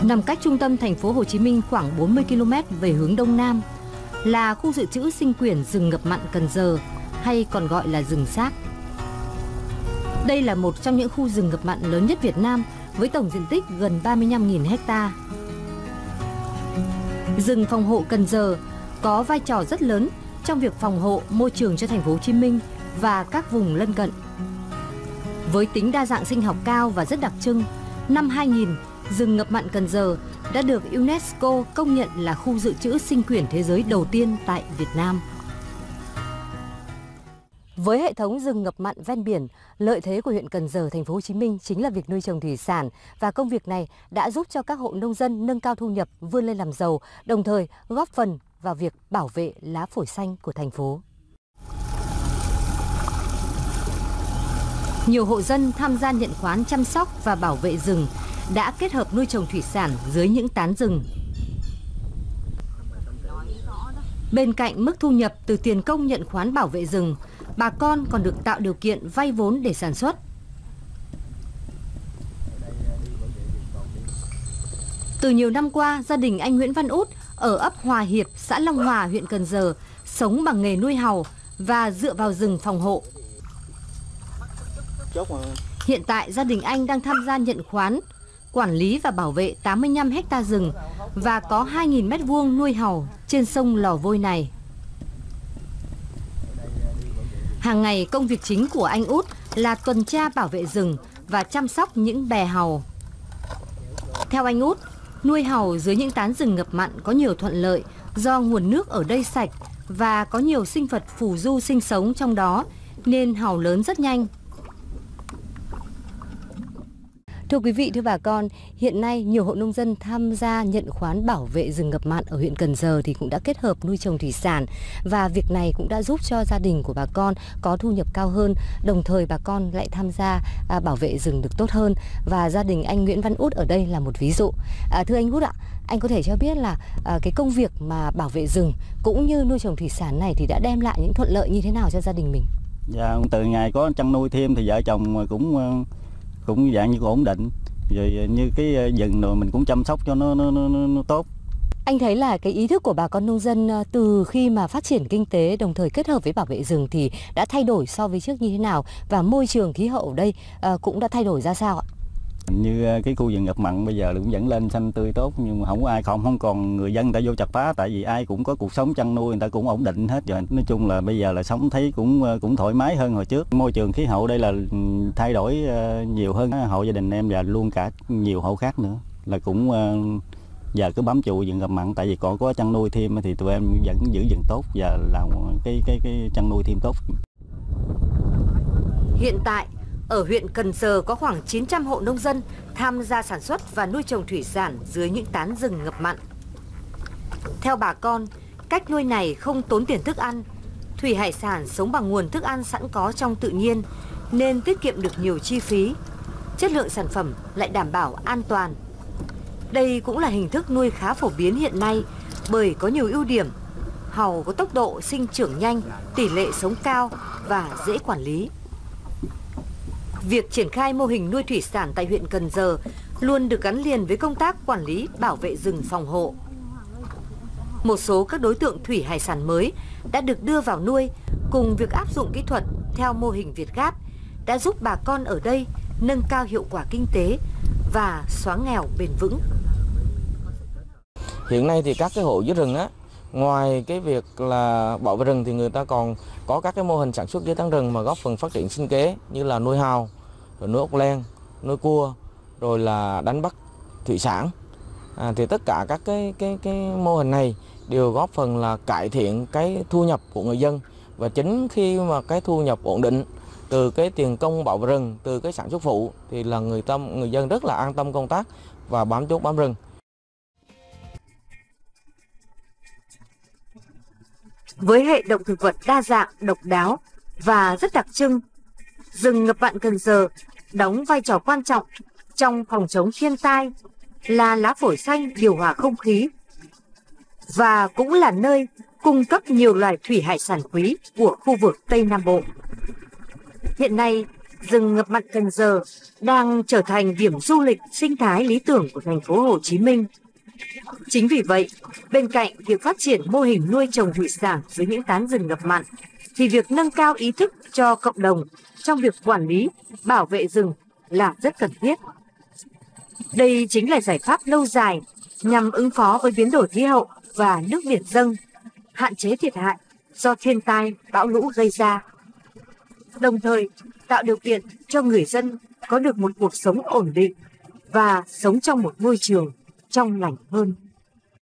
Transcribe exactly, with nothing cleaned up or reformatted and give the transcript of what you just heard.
nằm cách trung tâm thành phố Hồ Chí Minh khoảng bốn mươi ki lô mét về hướng đông nam, là khu dự trữ sinh quyển rừng ngập mặn Cần Giờ, hay còn gọi là rừng xác. Đây là một trong những khu rừng ngập mặn lớn nhất Việt Nam với tổng diện tích gần ba mươi lăm nghìn ha. Rừng phòng hộ Cần Giờ có vai trò rất lớn trong việc phòng hộ môi trường cho thành phố Hồ Chí Minh và các vùng lân cận. Với tính đa dạng sinh học cao và rất đặc trưng, năm hai nghìn, rừng ngập mặn Cần Giờ đã được UNESCO công nhận là khu dự trữ sinh quyển thế giới đầu tiên tại Việt Nam. Với hệ thống rừng ngập mặn ven biển, lợi thế của huyện Cần Giờ, thành phố Hồ Chí Minh chính là việc nuôi trồng thủy sản, và công việc này đã giúp cho các hộ nông dân nâng cao thu nhập, vươn lên làm giàu, đồng thời góp phần vào việc bảo vệ lá phổi xanh của thành phố. Nhiều hộ dân tham gia nhận khoán chăm sóc và bảo vệ rừng đã kết hợp nuôi trồng thủy sản dưới những tán rừng. Bên cạnh mức thu nhập từ tiền công nhận khoán bảo vệ rừng, bà con còn được tạo điều kiện vay vốn để sản xuất. Từ nhiều năm qua, gia đình anh Nguyễn Văn Út ở ấp Hòa Hiệp, xã Long Hòa, huyện Cần Giờ sống bằng nghề nuôi hàu và dựa vào rừng phòng hộ. Hiện tại gia đình anh đang tham gia nhận khoán, quản lý và bảo vệ tám mươi lăm ha rừng và có hai nghìn mét vuông nuôi hàu trên sông Lò Vôi này. Hàng ngày công việc chính của anh Út là tuần tra bảo vệ rừng và chăm sóc những bè hàu. Theo anh Út, nuôi hàu dưới những tán rừng ngập mặn có nhiều thuận lợi do nguồn nước ở đây sạch và có nhiều sinh vật phù du sinh sống trong đó nên hàu lớn rất nhanh. Thưa quý vị, thưa bà con, hiện nay nhiều hộ nông dân tham gia nhận khoán bảo vệ rừng ngập mặn ở huyện Cần Giờ thì cũng đã kết hợp nuôi trồng thủy sản, và việc này cũng đã giúp cho gia đình của bà con có thu nhập cao hơn, đồng thời bà con lại tham gia à, bảo vệ rừng được tốt hơn, và gia đình anh Nguyễn Văn Út ở đây là một ví dụ. À, thưa anh Út ạ, anh có thể cho biết là à, cái công việc mà bảo vệ rừng cũng như nuôi trồng thủy sản này thì đã đem lại những thuận lợi như thế nào cho gia đình mình? Dạ, từ ngày có chăn nuôi thêm thì vợ chồng cũng cũng dạng như ổn định, rồi như cái rừng rồi mình cũng chăm sóc cho nó, nó, nó, nó tốt. Anh thấy là cái ý thức của bà con nông dân từ khi mà phát triển kinh tế đồng thời kết hợp với bảo vệ rừng thì đã thay đổi so với trước như thế nào, và môi trường khí hậu ở đây cũng đã thay đổi ra sao ạ? Như cái khu rừng ngập mặn bây giờ cũng vẫn lên xanh tươi tốt, nhưng mà không có ai không không còn người dân ta vô chặt phá, tại vì ai cũng có cuộc sống chăn nuôi, người ta cũng ổn định hết rồi. Nói chung là bây giờ là sống thấy cũng cũng thoải mái hơn hồi trước. Môi trường khí hậu đây là thay đổi nhiều hơn hộ gia đình em và luôn cả nhiều hộ khác nữa, là cũng giờ cứ bám trụ rừng ngập mặn, tại vì còn có chăn nuôi thêm thì tụi em vẫn giữ rừng tốt và làm cái cái cái chăn nuôi thêm tốt. Hiện tại ở huyện Cần Giờ có khoảng chín trăm hộ nông dân tham gia sản xuất và nuôi trồng thủy sản dưới những tán rừng ngập mặn. Theo bà con, cách nuôi này không tốn tiền thức ăn, thủy hải sản sống bằng nguồn thức ăn sẵn có trong tự nhiên nên tiết kiệm được nhiều chi phí. Chất lượng sản phẩm lại đảm bảo an toàn. Đây cũng là hình thức nuôi khá phổ biến hiện nay bởi có nhiều ưu điểm. Hàu có tốc độ sinh trưởng nhanh, tỷ lệ sống cao và dễ quản lý. Việc triển khai mô hình nuôi thủy sản tại huyện Cần Giờ luôn được gắn liền với công tác quản lý bảo vệ rừng phòng hộ. Một số các đối tượng thủy hải sản mới đã được đưa vào nuôi cùng việc áp dụng kỹ thuật theo mô hình Việt Gáp đã giúp bà con ở đây nâng cao hiệu quả kinh tế và xóa nghèo bền vững. Hiện nay thì các cái hộ dưới rừng á, ngoài cái việc là bảo vệ rừng thì người ta còn có các cái mô hình sản xuất dưới tán rừng mà góp phần phát triển sinh kế, như là nuôi hàu, rồi nuôi ốc len, nuôi cua, rồi là đánh bắt thủy sản. À, thì tất cả các cái cái cái mô hình này đều góp phần là cải thiện cái thu nhập của người dân, và chính khi mà cái thu nhập ổn định từ cái tiền công bảo vệ rừng, từ cái sản xuất phụ thì là người tâm người dân rất là an tâm công tác và bám chốt bám rừng. Với hệ động thực vật đa dạng, độc đáo và rất đặc trưng, rừng ngập mặn Cần Giờ đóng vai trò quan trọng trong phòng chống thiên tai, là lá phổi xanh điều hòa không khí và cũng là nơi cung cấp nhiều loài thủy hải sản quý của khu vực Tây Nam Bộ. Hiện nay, rừng ngập mặn Cần Giờ đang trở thành điểm du lịch sinh thái lý tưởng của thành phố Hồ Chí Minh. Chính vì vậy, bên cạnh việc phát triển mô hình nuôi trồng thủy sản dưới những tán rừng ngập mặn, thì việc nâng cao ý thức cho cộng đồng trong việc quản lý, bảo vệ rừng là rất cần thiết. Đây chính là giải pháp lâu dài nhằm ứng phó với biến đổi khí hậu và nước biển dâng, hạn chế thiệt hại do thiên tai, bão lũ gây ra, đồng thời tạo điều kiện cho người dân có được một cuộc sống ổn định và sống trong một môi trường trong lành hơn.